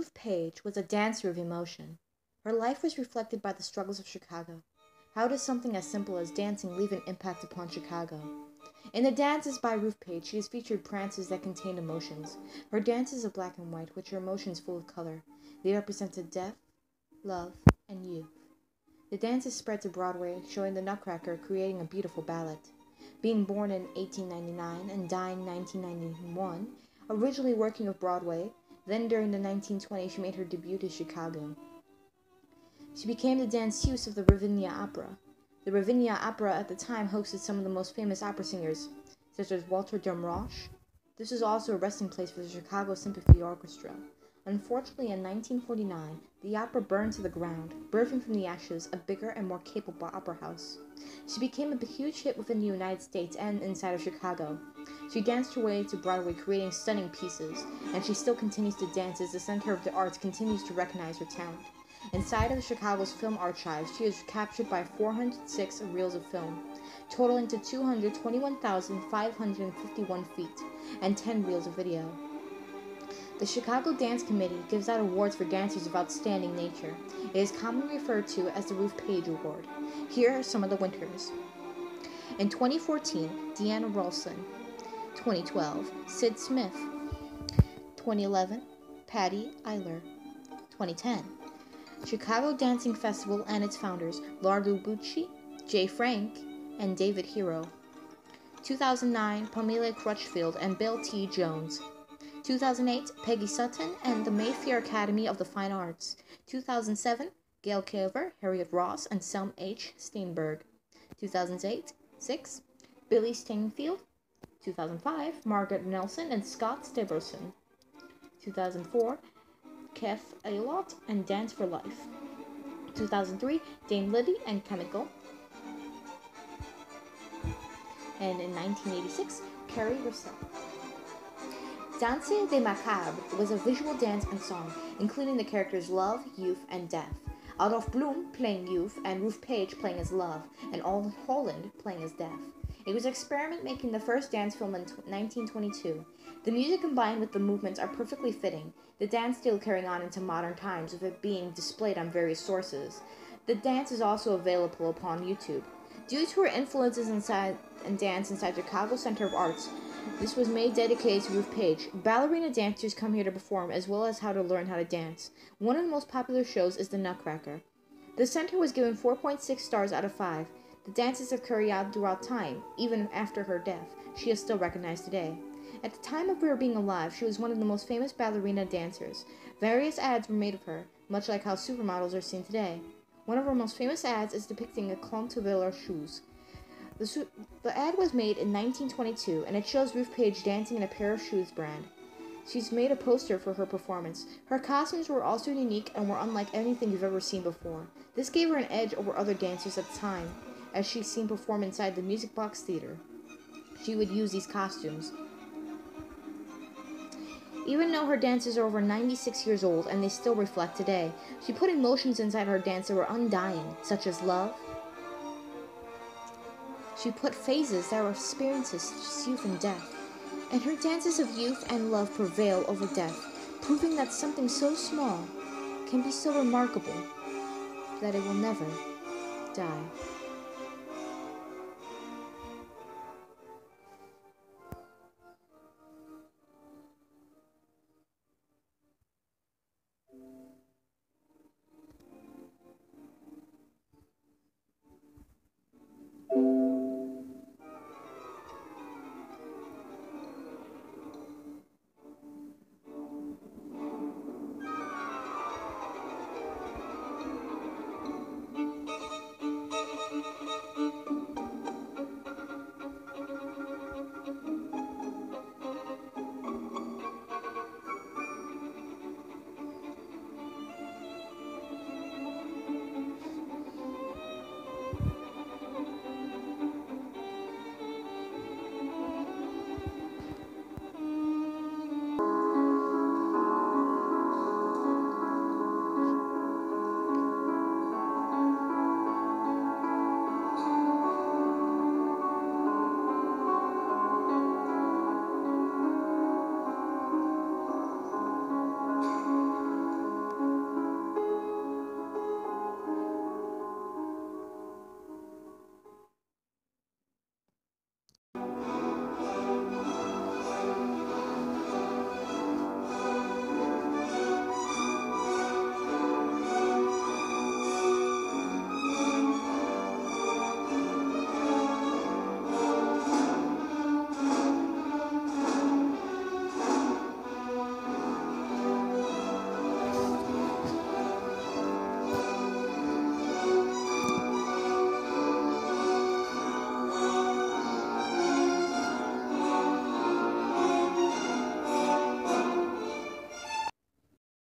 Ruth Page was a dancer of emotion. Her life was reflected by the struggles of Chicago. How does something as simple as dancing leave an impact upon Chicago? In the dances by Ruth Page, she has featured prances that contain emotions. Her dances are black and white, which are emotions full of color. They represented death, love, and youth. The dances spread to Broadway, showing the Nutcracker creating a beautiful ballet. Being born in 1899 and dying 1991, originally working with Broadway, then during the 1920s she made her debut in Chicago. She became the danseuse of the Ravinia Opera. The Ravinia Opera at the time hosted some of the most famous opera singers, such as Walter Damrosch. This was also a resting place for the Chicago Symphony Orchestra. Unfortunately, in 1949, the opera burned to the ground, birthing from the ashes a bigger and more capable opera house. She became a huge hit within the United States and inside of Chicago. She danced her way to Broadway, creating stunning pieces, and she still continues to dance as the Center of the Arts continues to recognize her talent. Inside of Chicago's film archives, she is captured by 406 reels of film, totaling to 221,551 feet, and 10 reels of video. The Chicago Dance Committee gives out awards for dancers of outstanding nature. It is commonly referred to as the Ruth Page Award. Here are some of the winners. In 2014, Deanna Rolson. 2012, Sid Smith. 2011, Patty Eiler. 2010, Chicago Dancing Festival and its founders, Laura Bucci, Jay Frank, and David Hero. 2009, Pamela Crutchfield and Bill T. Jones. 2008, Peggy Sutton and the Mayfair Academy of the Fine Arts. 2007, Gail Kilver, Harriet Ross, and Selm H. Steinberg. 2006, Billy Steinfield. 2005, Margaret Nelson and Scott Steverson. 2004, Kef Aylott and Dance for Life. 2003, Dame Liddy and Chemical. And in 1986, Carrie Russell. Danse des Macabres was a visual dance and song, including the characters Love, Youth, and Death. Adolf Bloom playing Youth, and Ruth Page playing as Love, and Old Holland playing as Death. It was an experiment making the first dance film in 1922. The music combined with the movements are perfectly fitting, the dance still carrying on into modern times with it being displayed on various sources. The dance is also available upon YouTube. Due to her influences inside and dance inside Chicago Center of Arts, this was made dedicated to Ruth Page. Ballerina dancers come here to perform as well as how to learn how to dance. One of the most popular shows is the Nutcracker. The center was given 4.6 stars out of 5. The dances have carried out throughout time, even after her death. She is still recognized today. At the time of her being alive, she was one of the most famous ballerina dancers. Various ads were made of her, much like how supermodels are seen today. One of her most famous ads is depicting a Contourville shoes. The ad was made in 1922, and it shows Ruth Page dancing in a pair of shoes brand. She's made a poster for her performance. Her costumes were also unique and were unlike anything you've ever seen before. This gave her an edge over other dancers at the time, as she's seen perform inside the Music Box Theater. She would use these costumes. Even though her dances are over 96 years old and they still reflect today, she put emotions inside her dance that were undying, such as love. She put phases that were experiences such as youth and death. And her dances of youth and love prevail over death, proving that something so small can be so remarkable that it will never die.